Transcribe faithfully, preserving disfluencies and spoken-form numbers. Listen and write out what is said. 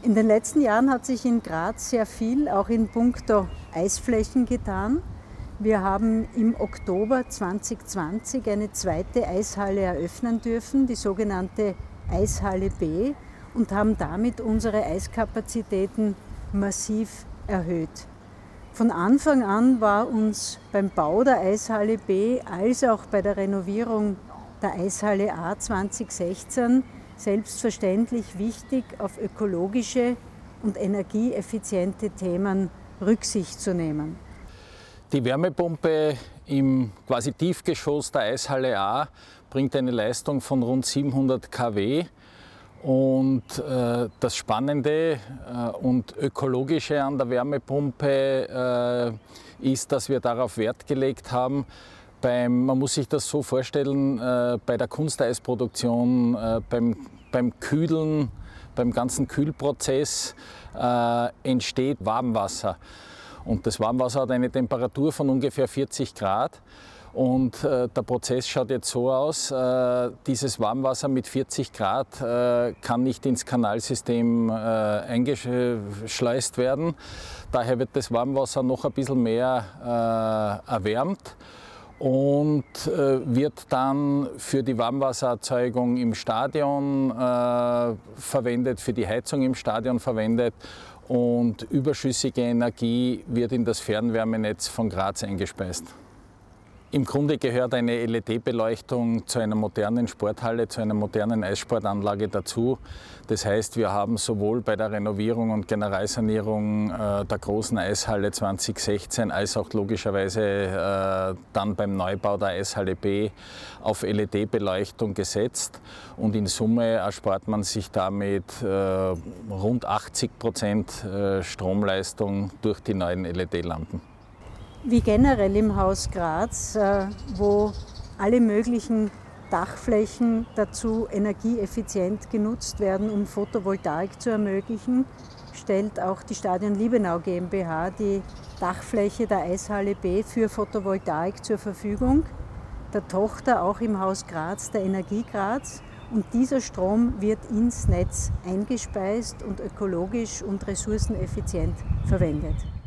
In den letzten Jahren hat sich in Graz sehr viel, auch in puncto Eisflächen, getan. Wir haben im Oktober zweitausendzwanzig eine zweite Eishalle eröffnen dürfen, die sogenannte Eishalle B, und haben damit unsere Eiskapazitäten massiv erhöht. Von Anfang an war uns beim Bau der Eishalle B als auch bei der Renovierung der Eishalle A zweitausendsechzehn selbstverständlich wichtig, auf ökologische und energieeffiziente Themen Rücksicht zu nehmen. Die Wärmepumpe im quasi Tiefgeschoss der Eishalle A bringt eine Leistung von rund siebenhundert Kilowatt. Und äh, das Spannende äh, und Ökologische an der Wärmepumpe äh, ist, dass wir darauf Wert gelegt haben. Beim, man muss sich das so vorstellen, äh, bei der Kunsteisproduktion, äh, beim, beim Kühlen, beim ganzen Kühlprozess äh, entsteht Warmwasser. Und das Warmwasser hat eine Temperatur von ungefähr vierzig Grad. Und äh, der Prozess schaut jetzt so aus, äh, dieses Warmwasser mit vierzig Grad äh, kann nicht ins Kanalsystem äh, eingeschleust werden. Daher wird das Warmwasser noch ein bisschen mehr äh, erwärmt und äh, wird dann für die Warmwassererzeugung im Stadion äh, verwendet, für die Heizung im Stadion verwendet, und überschüssige Energie wird in das Fernwärmenetz von Graz eingespeist. Im Grunde gehört eine L E D-Beleuchtung zu einer modernen Sporthalle, zu einer modernen Eissportanlage dazu. Das heißt, wir haben sowohl bei der Renovierung und Generalsanierung äh, der großen Eishalle zweitausendsechzehn als auch logischerweise äh, dann beim Neubau der Eishalle B auf L E D-Beleuchtung gesetzt. Und in Summe erspart man sich damit äh, rund achtzig Prozent äh, Stromleistung durch die neuen L E D-Lampen. Wie generell im Haus Graz, wo alle möglichen Dachflächen dazu energieeffizient genutzt werden, um Photovoltaik zu ermöglichen, stellt auch die Stadion Liebenau GmbH die Dachfläche der Eishalle B für Photovoltaik zur Verfügung. Der Tochter auch im Haus Graz, der Energie Graz. Und dieser Strom wird ins Netz eingespeist und ökologisch und ressourceneffizient verwendet.